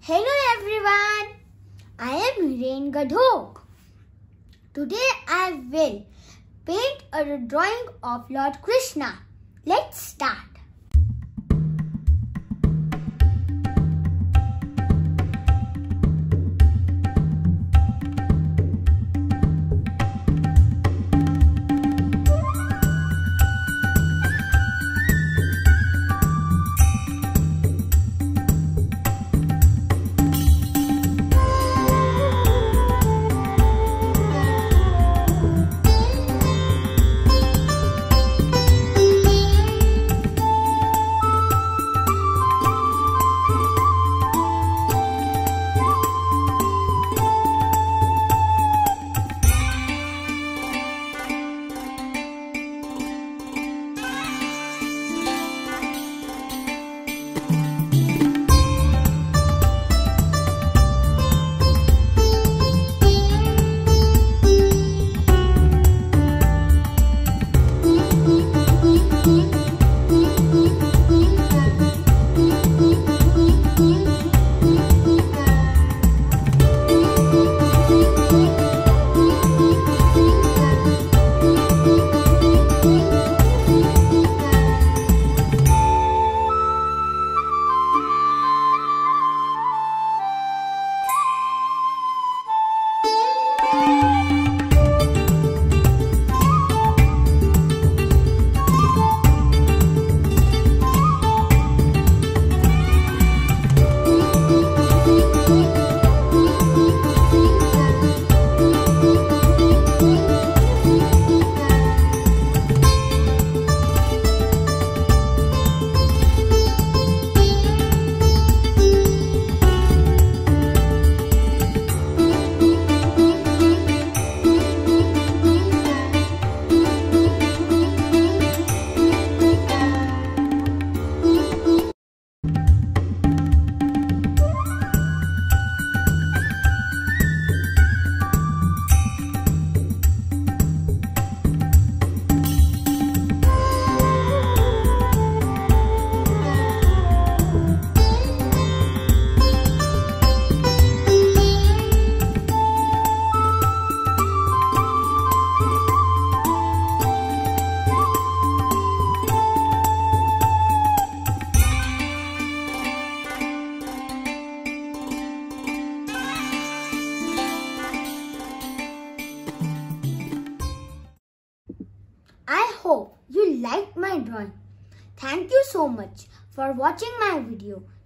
Hello everyone, I am Hirein Gadhok. Today I will paint a drawing of Lord Krishna. Let's start. I hope you liked my drawing. Thank you so much for watching my video.